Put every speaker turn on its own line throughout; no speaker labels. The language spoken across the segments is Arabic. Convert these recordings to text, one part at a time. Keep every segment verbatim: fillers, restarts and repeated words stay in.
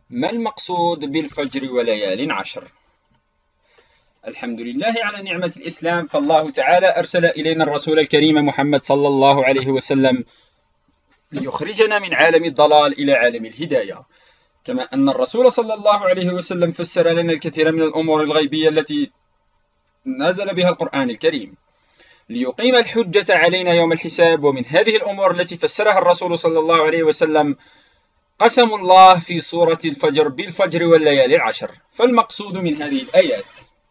ما المقصود بالفجر وليال عشر؟ الحمد لله على نعمة الإسلام، فالله تعالى أرسل إلينا الرسول الكريم محمد صلى الله عليه وسلم ليخرجنا من عالم الضلال إلى عالم الهداية، كما أن الرسول صلى الله عليه وسلم فسر لنا الكثير من الأمور الغيبية التي نزل بها القرآن الكريم ليقيم الحجة علينا يوم الحساب. ومن هذه الأمور التي فسرها الرسول صلى الله عليه وسلم قسم الله في سورة الفجر بالفجر والليالي العشر. فالمقصود من هذه الآيات: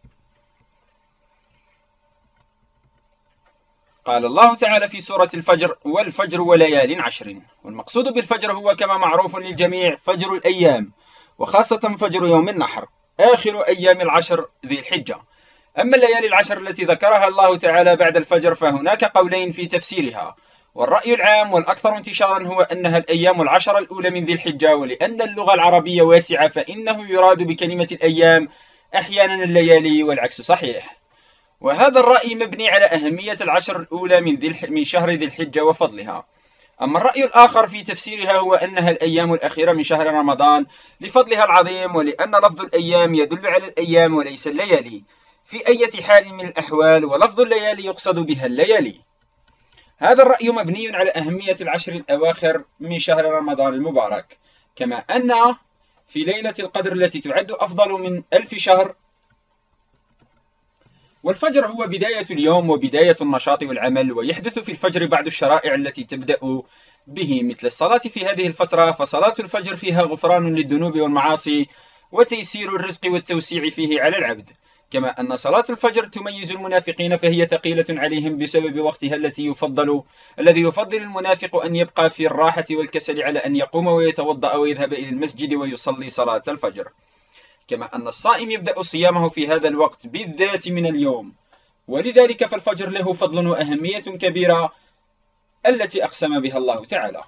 قال الله تعالى في سورة الفجر: والفجر وليال عشر. والمقصود بالفجر هو كما معروف للجميع فجر الأيام، وخاصة فجر يوم النحر آخر أيام العشر ذي الحجة. أما الليالي العشر التي ذكرها الله تعالى بعد الفجر فهناك قولين في تفسيرها، والرأي العام والأكثر انتشارا هو أنها الأيام العشر الأولى من ذي الحجة، ولأن اللغة العربية واسعة فإنه يراد بكلمة الأيام أحيانا الليالي والعكس صحيح. وهذا الرأي مبني على أهمية العشر الأولى من, ذي من شهر ذي الحجة وفضلها. أما الرأي الآخر في تفسيرها هو أنها الأيام الأخيرة من شهر رمضان لفضلها العظيم، ولأن لفظ الأيام يدل على الأيام وليس الليالي في أي حال من الأحوال، ولفظ الليالي يقصد بها الليالي. هذا الرأي مبني على أهمية العشر الأواخر من شهر رمضان المبارك، كما أن في ليلة القدر التي تعد أفضل من ألف شهر. والفجر هو بداية اليوم وبداية النشاط والعمل، ويحدث في الفجر بعض الشرائع التي تبدأ به مثل الصلاة في هذه الفترة، فصلاة الفجر فيها غفران للذنوب والمعاصي وتيسير الرزق والتوسيع فيه على العبد. كما أن صلاة الفجر تميز المنافقين فهي ثقيلة عليهم بسبب وقتها التي يفضل الذي يفضل المنافق أن يبقى في الراحة والكسل على أن يقوم ويتوضأ ويذهب إلى المسجد ويصلي صلاة الفجر. كما أن الصائم يبدأ صيامه في هذا الوقت بالذات من اليوم، ولذلك فالفجر له فضل وأهمية كبيرة التي أقسم بها الله تعالى.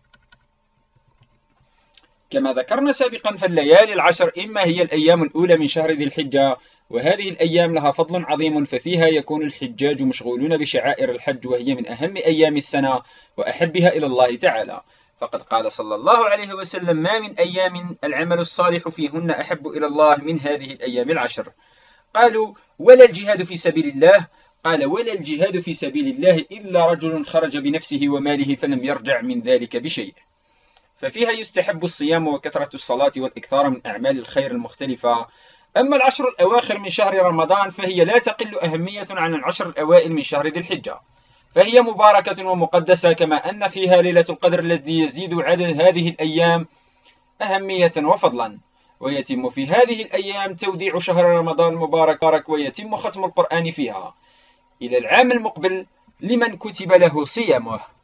كما ذكرنا سابقا فالليالي العشر إما هي الأيام الأولى من شهر ذي الحجة، وهذه الأيام لها فضل عظيم، ففيها يكون الحجاج مشغولون بشعائر الحج، وهي من أهم أيام السنة وأحبها إلى الله تعالى. فقد قال صلى الله عليه وسلم: ما من أيام العمل الصالح فيهن أحب إلى الله من هذه الأيام العشر. قالوا: ولا الجهاد في سبيل الله؟ قال: ولا الجهاد في سبيل الله إلا رجل خرج بنفسه وماله فلم يرجع من ذلك بشيء. ففيها يستحب الصيام وكثرة الصلاة والإكثار من أعمال الخير المختلفة. أما العشر الأواخر من شهر رمضان فهي لا تقل أهمية عن العشر الأوائل من شهر ذي الحجة، فهي مباركة ومقدسة، كما أن فيها ليلة القدر الذي يزيد عدد هذه الأيام أهمية وفضلا. ويتم في هذه الأيام توديع شهر رمضان المبارك، ويتم ختم القرآن فيها إلى العام المقبل لمن كتب له صيامه.